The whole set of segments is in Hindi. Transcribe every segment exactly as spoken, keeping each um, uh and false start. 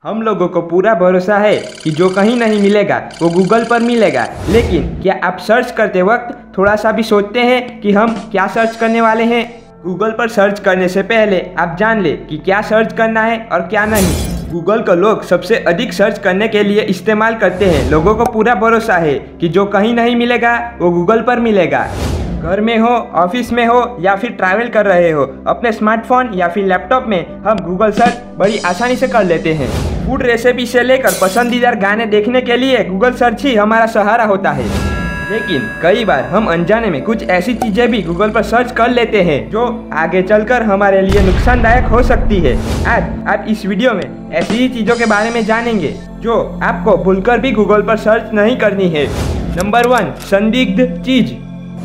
हम लोगों को पूरा भरोसा है कि जो कहीं नहीं मिलेगा वो गूगल पर मिलेगा, लेकिन क्या आप सर्च करते वक्त थोड़ा सा भी सोचते हैं कि हम क्या सर्च करने वाले हैं? गूगल पर सर्च करने से पहले आप जान ले कि क्या सर्च करना है और क्या नहीं। गूगल को लोग सबसे अधिक सर्च करने के लिए इस्तेमाल करते हैं। लोगों को पूरा भरोसा है कि जो कहीं नहीं मिलेगा वो गूगल पर मिलेगा। घर में हो, ऑफिस में हो या फिर ट्रैवल कर रहे हो, अपने स्मार्टफोन या फिर लैपटॉप में हम गूगल सर्च बड़ी आसानी से कर लेते हैं। फूड रेसिपी से लेकर पसंदीदा गाने देखने के लिए गूगल सर्च ही हमारा सहारा होता है। लेकिन कई बार हम अनजाने में कुछ ऐसी चीजें भी गूगल पर सर्च कर लेते हैं जो आगे चलकर हमारे लिए नुकसानदायक हो सकती है। आज आप इस वीडियो में ऐसी ही चीजों के बारे में जानेंगे जो आपको भूलकर भी गूगल पर सर्च नहीं करनी है। नंबर वन, संदिग्ध चीज।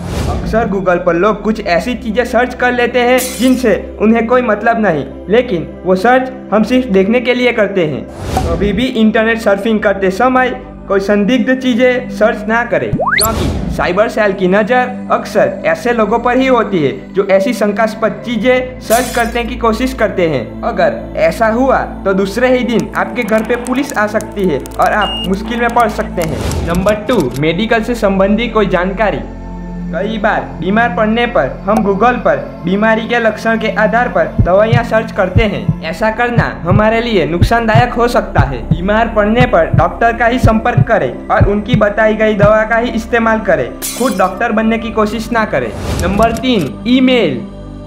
अक्सर गूगल पर लोग कुछ ऐसी चीजें सर्च कर लेते हैं जिनसे उन्हें कोई मतलब नहीं, लेकिन वो सर्च हम सिर्फ देखने के लिए करते हैं। कभी भी इंटरनेट सर्फिंग करते समय कोई संदिग्ध चीजें सर्च ना करें, क्योंकि साइबर सेल की नज़र अक्सर ऐसे लोगों पर ही होती है जो ऐसी शंकास्पद चीजें सर्च करने की कोशिश करते हैं। अगर ऐसा हुआ तो दूसरे ही दिन आपके घर पे पुलिस आ सकती है और आप मुश्किल में पड़ सकते हैं। नंबर टू, मेडिकल से संबंधित कोई जानकारी। कई बार बीमार पड़ने पर हम गूगल पर बीमारी के लक्षण के आधार पर दवाइयाँ सर्च करते हैं। ऐसा करना हमारे लिए नुकसानदायक हो सकता है। बीमार पड़ने पर डॉक्टर का ही संपर्क करें और उनकी बताई गई दवा का ही इस्तेमाल करें। खुद डॉक्टर बनने की कोशिश ना करें। नंबर तीन, ईमेल।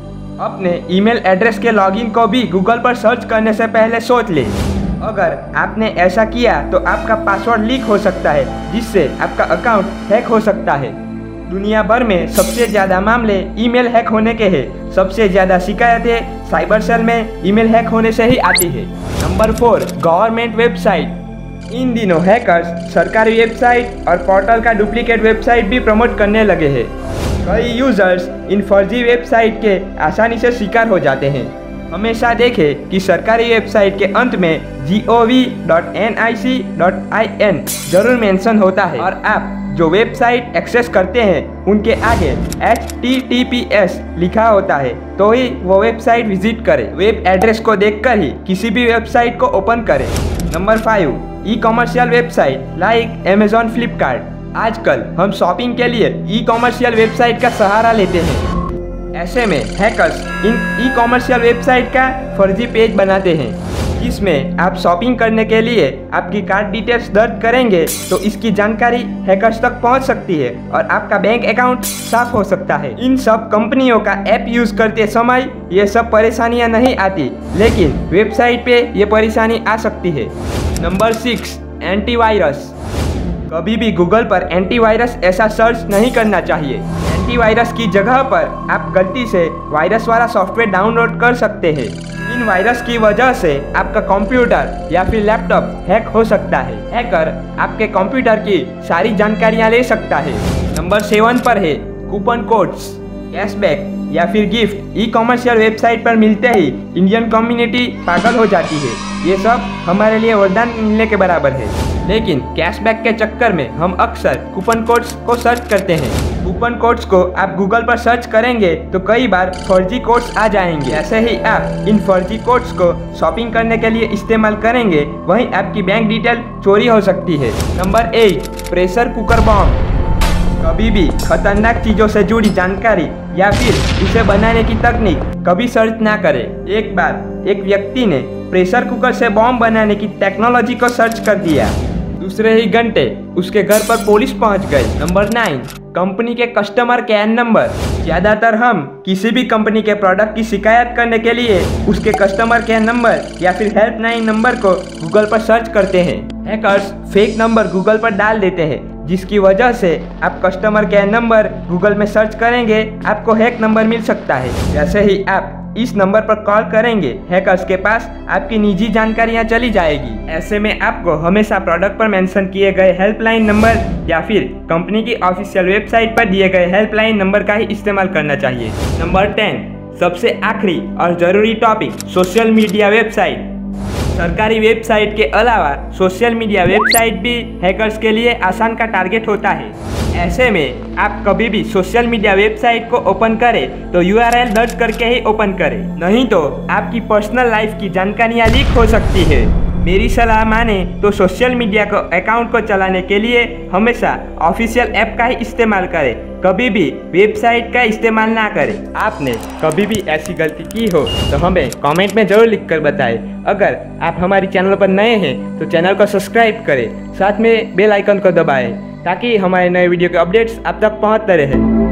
अपने ईमेल एड्रेस के लॉगिन को भी गूगल पर सर्च करने से पहले सोच लें। अगर आपने ऐसा किया तो आपका पासवर्ड लीक हो सकता है, जिससे आपका अकाउंट हैक हो सकता है। दुनिया भर में सबसे ज़्यादा मामले ईमेल हैक होने के हैं। सबसे ज़्यादा शिकायतें साइबर सेल में ईमेल हैक होने से ही आती है। Number four, government website. इन दिनों हैकर्स सरकारी वेबसाइट और पोर्टल का डुप्लीकेट वेबसाइट भी प्रमोट करने लगे हैं। कई यूजर्स इन फर्जी वेबसाइट के आसानी से शिकार हो जाते हैं। हमेशा देखें कि सरकारी वेबसाइट के अंत में G O V dot N I C dot I N जरूर मेंशन होता है और आप जो वेबसाइट एक्सेस करते हैं उनके आगे H T T P S लिखा होता है तो ही वो वेबसाइट विजिट करें। वेब एड्रेस को देखकर ही किसी भी वेबसाइट को ओपन करें। Number five, e commercial website like Amazon, Flipkart. आजकल हम शॉपिंग के लिए ई कॉमर्शियल वेबसाइट का सहारा लेते हैं। ऐसे में हैकर्स इन ई कॉमर्शियल वेबसाइट का फर्जी पेज बनाते हैं, जिसमें आप शॉपिंग करने के लिए आपकी कार्ड डिटेल्स दर्ज करेंगे तो इसकी जानकारी हैकर्स तक पहुंच सकती है और आपका बैंक अकाउंट साफ हो सकता है। इन सब कंपनियों का ऐप यूज करते समय ये सब परेशानियां नहीं आती, लेकिन वेबसाइट पे ये परेशानी आ सकती है। Number six, antivirus. कभी भी गूगल पर एंटीवायरस ऐसा सर्च नहीं करना चाहिए। एंटीवायरस की जगह पर आप गलती से वायरस वाला सॉफ्टवेयर डाउनलोड कर सकते हैं। इन वायरस की वजह से आपका कंप्यूटर या फिर लैपटॉप हैक हो सकता है। हैकर आपके कंप्यूटर की सारी जानकारियां ले सकता है। नंबर सेवन पर है कूपन कोड्स, कैशबैक या फिर गिफ्ट। ई कॉमर्शियल वेबसाइट पर मिलते ही इंडियन कम्युनिटी पागल हो जाती है। ये सब हमारे लिए वरदान मिलने के बराबर है, लेकिन कैशबैक के चक्कर में हम अक्सर कूपन कोड्स को सर्च करते हैं। कूपन कोड्स को आप गूगल पर सर्च करेंगे तो कई बार फर्जी कोड्स आ जाएंगे। ऐसे ही आप इन फर्जी कोड्स को शॉपिंग करने के लिए इस्तेमाल करेंगे, वहीं आपकी बैंक डिटेल चोरी हो सकती है। Number eight, pressure cooker bomb. कभी भी खतरनाक चीज़ों से जुड़ी जानकारी या फिर उसे बनाने की तकनीक कभी सर्च ना करें। एक बार एक व्यक्ति ने प्रेशर कुकर से बॉम्ब बनाने की टेक्नोलॉजी को सर्च कर दिया। दूसरे ही घंटे उसके घर पर पुलिस पहुंच गई। नंबर नाइन, कंपनी के कस्टमर केयर नंबर। ज़्यादातर हम किसी भी कंपनी के प्रोडक्ट की शिकायत करने के लिए उसके कस्टमर केयर नंबर या फिर हेल्पलाइन नंबर को गूगल पर सर्च करते हैं। हैकर्स फेक नंबर गूगल पर डाल देते हैं, जिसकी वजह से आप कस्टमर केयर नंबर गूगल में सर्च करेंगे, आपको हैक नंबर मिल सकता है। जैसे ही आप इस नंबर पर कॉल करेंगे, हैकर्स के पास आपकी निजी जानकारियां चली जाएगी। ऐसे में आपको हमेशा प्रोडक्ट पर मेंशन किए गए हेल्पलाइन नंबर या फिर कंपनी की ऑफिशियल वेबसाइट पर दिए गए हेल्पलाइन नंबर का ही इस्तेमाल करना चाहिए। नंबर टेन, सबसे आखिरी और जरूरी टॉपिक, सोशल मीडिया वेबसाइट। सरकारी वेबसाइट के अलावा सोशल मीडिया वेबसाइट भी हैकर्स के लिए आसान का टारगेट होता है। ऐसे में आप कभी भी सोशल मीडिया वेबसाइट को ओपन करें तो यू आर एल दर्ज करके ही ओपन करें, नहीं तो आपकी पर्सनल लाइफ की जानकारियां लीक हो सकती है। मेरी सलाह माने तो सोशल मीडिया को अकाउंट को चलाने के लिए हमेशा ऑफिशियल ऐप का ही इस्तेमाल करें, कभी भी वेबसाइट का इस्तेमाल ना करें। आपने कभी भी ऐसी गलती की हो तो हमें कमेंट में ज़रूर लिखकर बताएं। अगर आप हमारी चैनल पर नए हैं तो चैनल को सब्सक्राइब करें, साथ में बेल आइकन को दबाएं ताकि हमारे नए वीडियो के अपडेट्स आप तक पहुंचते रहें।